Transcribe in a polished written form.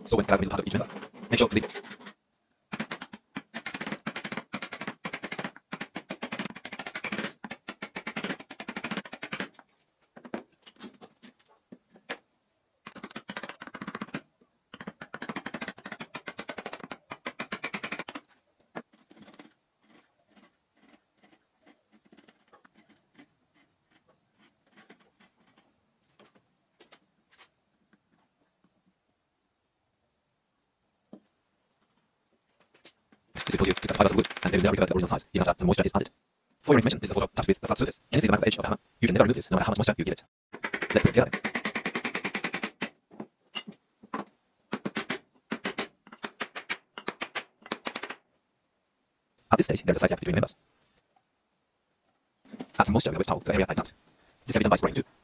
So when gathering the part of each member, make sure to leave. This will cause you to cut 5 hours of wood, and they will never recover the original size, even after some moisture is added. For your information, this is a photo touched with a flat surface. Can you see the magma edge of the hammer? You can never remove this, no matter how much moisture you give it. Let's put it together. At this stage, there is a slight gap between members. Add some moisture with a wet towel to the area like that. This can be done by spraying too.